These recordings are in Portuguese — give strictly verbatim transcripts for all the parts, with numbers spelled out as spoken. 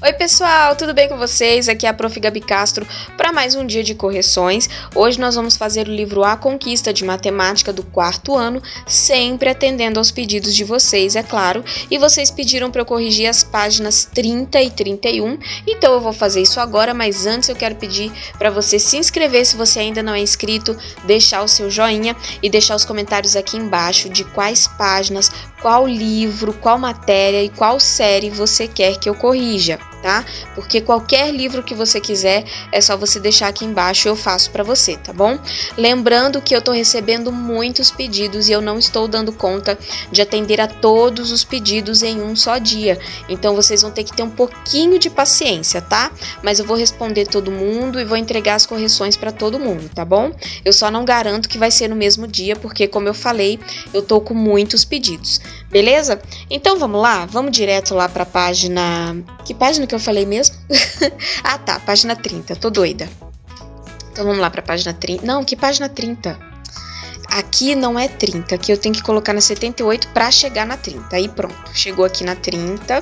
Oi pessoal, tudo bem com vocês? Aqui é a Prof Gabi Castro para mais um dia de correções. Hoje nós vamos fazer o livro A Conquista de Matemática do quarto ano, sempre atendendo aos pedidos de vocês, é claro. E vocês pediram para eu corrigir as páginas trinta e trinta e um, então eu vou fazer isso agora, mas antes eu quero pedir para você se inscrever se você ainda não é inscrito, deixar o seu joinha e deixar os comentários aqui embaixo de quais páginas, qual livro, qual matéria e qual série você quer que eu corrija, tá? Porque qualquer livro que você quiser, é só você deixar aqui embaixo e eu faço para você, tá bom? Lembrando que eu tô recebendo muitos pedidos e eu não estou dando conta de atender a todos os pedidos em um só dia. Então vocês vão ter que ter um pouquinho de paciência, tá? Mas eu vou responder todo mundo e vou entregar as correções para todo mundo, tá bom? Eu só não garanto que vai ser no mesmo dia, porque como eu falei, eu tô com muitos pedidos. Beleza? Então vamos lá, vamos direto lá para a página... Que página que eu falei mesmo? Ah tá, página trinta, tô doida. Então vamos lá para a página trinta. Não, que página trinta? Aqui não é trinta, aqui eu tenho que colocar na setenta e oito para chegar na trinta. Aí pronto, chegou aqui na trinta.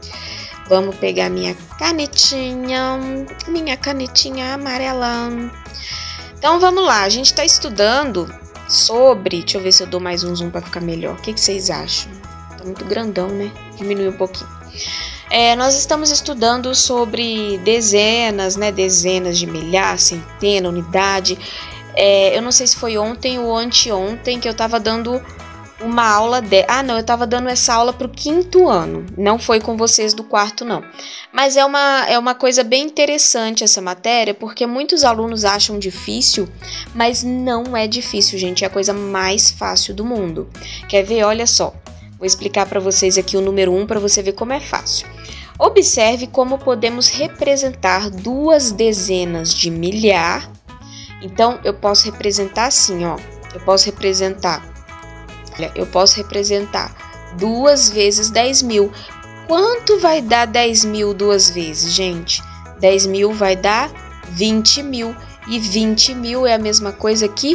Vamos pegar minha canetinha, minha canetinha amarela. Então vamos lá, a gente tá estudando... sobre, deixa eu ver se eu dou mais um zoom para ficar melhor. O que, que vocês acham? Tá muito grandão, né? Diminui um pouquinho. É, nós estamos estudando sobre dezenas, né? Dezenas de milhar, centena, unidade. É, eu não sei se foi ontem ou anteontem que eu tava dando uma aula de... Ah, não, eu tava dando essa aula pro quinto ano. Não foi com vocês do quarto, não. Mas é uma, é uma coisa bem interessante essa matéria, porque muitos alunos acham difícil, mas não é difícil, gente. É a coisa mais fácil do mundo. Quer ver? Olha só. Vou explicar para vocês aqui o número um para você ver como é fácil. Observe como podemos representar duas dezenas de milhar. Então, eu posso representar assim, ó. Eu posso representar... Olha, eu posso representar duas vezes dez mil. Quanto vai dar dez mil duas vezes, gente? dez mil vai dar vinte mil. E vinte mil é a mesma coisa que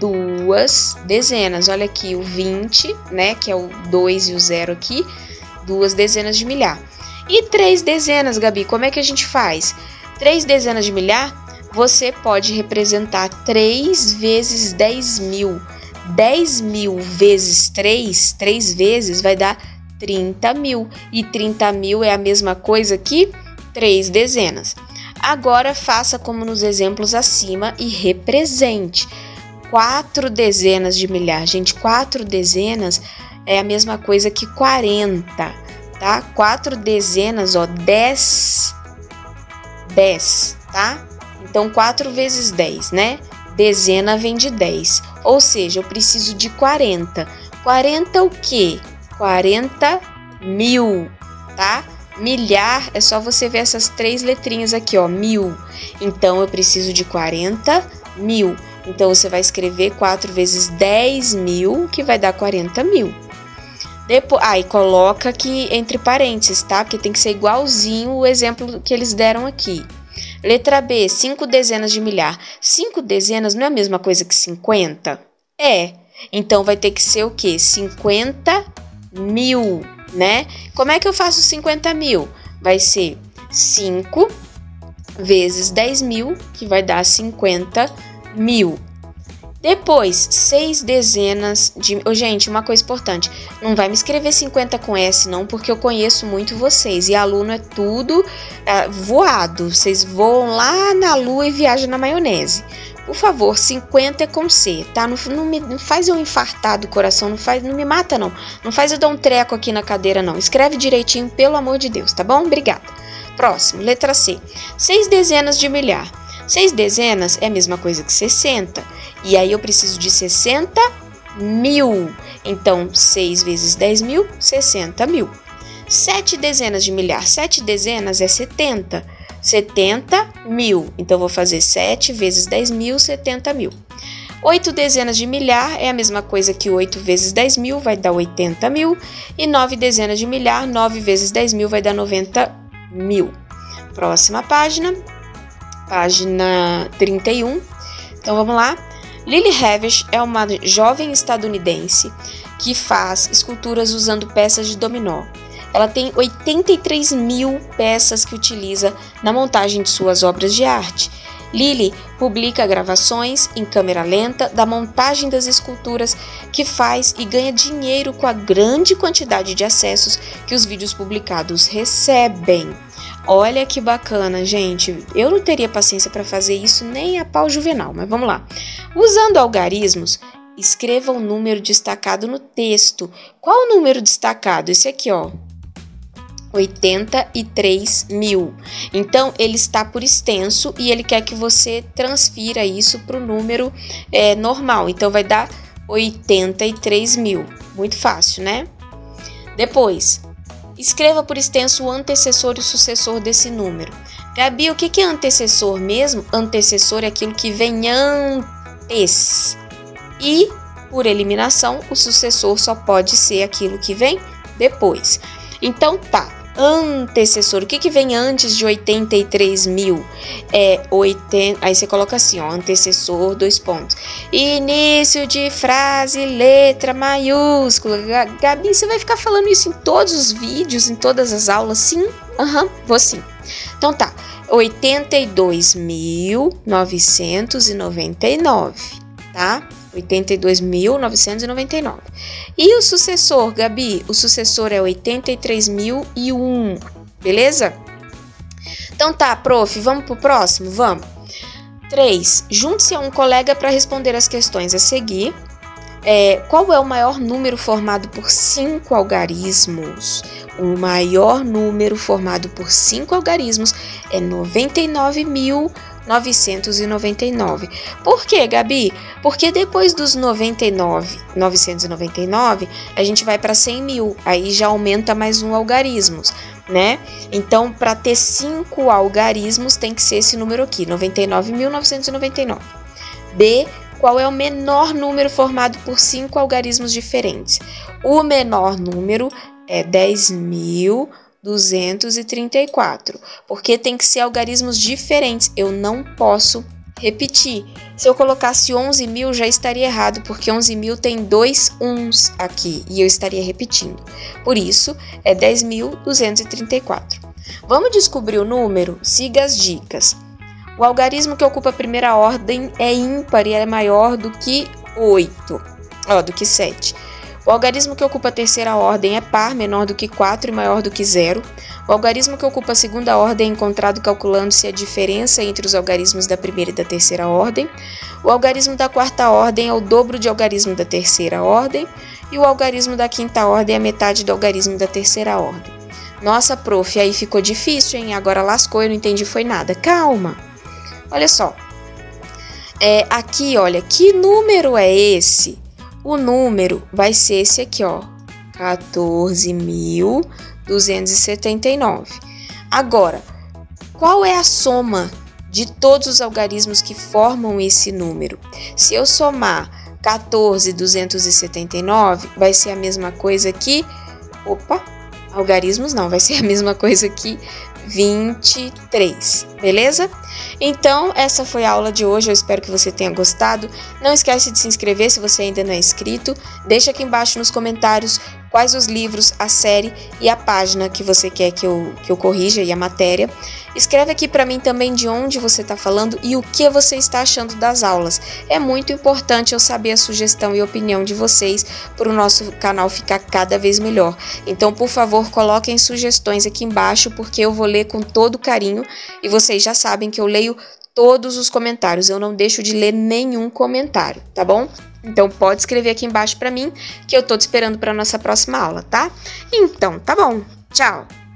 duas dezenas. Olha aqui o vinte, né? Que é o dois e o zero aqui. Duas dezenas de milhar. E três dezenas, Gabi, como é que a gente faz? Três dezenas de milhar, você pode representar três vezes dez mil. dez mil vezes três, três vezes, vai dar trinta mil. E trinta mil é a mesma coisa que três dezenas. Agora, faça como nos exemplos acima e represente. quatro dezenas de milhar. Gente, quatro dezenas é a mesma coisa que quarenta, tá? quatro dezenas, ó, dez, dez, tá? Então, quatro vezes dez, né? Dezena vem de dez, ou seja, eu preciso de quarenta. quarenta o quê? quarenta mil, tá? Milhar é só você ver essas três letrinhas aqui, ó, mil. Então, eu preciso de quarenta mil. Então, você vai escrever quatro vezes dez mil, que vai dar quarenta mil. Depois, aí, ah, coloca aqui entre parênteses, tá? Porque tem que ser igualzinho o exemplo que eles deram aqui. Letra B, cinco dezenas de milhar. cinco dezenas não é a mesma coisa que cinquenta? É. Então, vai ter que ser o quê? cinquenta mil, né? Como é que eu faço cinquenta mil? Vai ser cinco vezes dez mil, que vai dar cinquenta mil. Depois, seis dezenas de... Oh, gente, uma coisa importante. Não vai me escrever cinquenta com S, não, porque eu conheço muito vocês. E aluno é tudo uh, voado. Vocês voam lá na lua e viajam na maionese. Por favor, cinquenta é com C, tá? Não, não, me, não faz eu infartar do coração, não, faz, não me mata, não. Não faz eu dar um treco aqui na cadeira, não. Escreve direitinho, pelo amor de Deus, tá bom? Obrigada. Próximo, letra C. seis dezenas de milhar. seis dezenas é a mesma coisa que sessenta. E aí eu preciso de sessenta mil. Então, seis vezes dez mil, sessenta mil. sete dezenas de milhar. sete dezenas é setenta. setenta mil. Então, eu vou fazer sete vezes dez mil, setenta mil. oito dezenas de milhar é a mesma coisa que oito vezes dez mil, vai dar oitenta mil. E nove dezenas de milhar, nove vezes dez mil, vai dar noventa mil. Próxima página. Página trinta e um. Então, vamos lá. Lily Havish é uma jovem estadunidense que faz esculturas usando peças de dominó. ela tem oitenta e três mil peças que utiliza na montagem de suas obras de arte. Lili publica gravações em câmera lenta da montagem das esculturas que faz e ganha dinheiro com a grande quantidade de acessos que os vídeos publicados recebem. Olha que bacana, gente. Eu não teria paciência para fazer isso nem a pau juvenal, mas vamos lá. Usando algarismos, escreva um número destacado no texto. Qual o número destacado? Esse aqui, ó. oitenta e três mil. Então, ele está por extenso e ele quer que você transfira isso para o número é, normal. Então, vai dar oitenta e três mil. Muito fácil, né? Depois, escreva por extenso o antecessor e o sucessor desse número. Gabi, o que é antecessor mesmo? Antecessor é aquilo que vem antes. E, por eliminação, o sucessor só pode ser aquilo que vem depois. Então, tá. Antecessor, o que que vem antes de oitenta e três mil? É oitenta, aí você coloca assim, ó, antecessor, dois pontos. Início de frase, letra maiúscula. Gabi, você vai ficar falando isso em todos os vídeos, em todas as aulas? Sim? Aham, uhum, vou sim. Então tá, oitenta e dois mil novecentos e noventa e nove, tá? oitenta e dois mil novecentos e noventa e nove. E o sucessor, Gabi? O sucessor é oitenta e três mil e um, beleza? Então tá, prof, vamos pro próximo? Vamos. três. Junte-se a um colega para responder as questões a seguir. É, qual é o maior número formado por cinco algarismos? O maior número formado por cinco algarismos é noventa e nove mil novecentos e noventa e nove. Por quê, Gabi? Porque depois dos noventa e nove, novecentos e noventa e nove, a gente vai para cem mil, aí já aumenta mais um algarismos, né? Então, para ter cinco algarismos, tem que ser esse número aqui, noventa e nove mil novecentos e noventa e nove. B. Qual é o menor número formado por cinco algarismos diferentes? O menor número é dez mil duzentos e trinta e quatro, porque tem que ser algarismos diferentes, eu não posso repetir. Se eu colocasse onze mil já estaria errado, porque onze mil tem dois uns aqui e eu estaria repetindo. Por isso, é dez mil duzentos e trinta e quatro. Vamos descobrir o número? Siga as dicas. O algarismo que ocupa a primeira ordem é ímpar e é maior do que oito, ó, do que sete. O algarismo que ocupa a terceira ordem é par, menor do que quatro e maior do que zero. O algarismo que ocupa a segunda ordem é encontrado calculando-se a diferença entre os algarismos da primeira e da terceira ordem. O algarismo da quarta ordem é o dobro de algarismo da terceira ordem. E o algarismo da quinta ordem é a metade do algarismo da terceira ordem. Nossa, prof, aí ficou difícil, hein? Agora lascou, eu não entendi foi nada. Calma. Olha só. É, aqui, olha, que número é esse? O número vai ser esse aqui, ó, quatorze mil duzentos e setenta e nove. Agora, qual é a soma de todos os algarismos que formam esse número? Se eu somar quatorze mil duzentos e setenta e nove, vai ser a mesma coisa que... Opa, algarismos não, vai ser a mesma coisa que vinte e três, beleza? Então, essa foi a aula de hoje, eu espero que você tenha gostado. Não esquece de se inscrever se você ainda não é inscrito. Deixa aqui embaixo nos comentários quais os livros, a série e a página que você quer que eu, que eu corrija e a matéria. Escreve aqui para mim também de onde você está falando e o que você está achando das aulas. É muito importante eu saber a sugestão e opinião de vocês para o nosso canal ficar cada vez melhor. Então, por favor, coloquem sugestões aqui embaixo, porque eu vou ler com todo carinho e vocês já sabem que eu leio todos os comentários, eu não deixo de ler nenhum comentário, tá bom? Então pode escrever aqui embaixo para mim que eu tô te esperando para nossa próxima aula, tá? Então, tá bom. Tchau.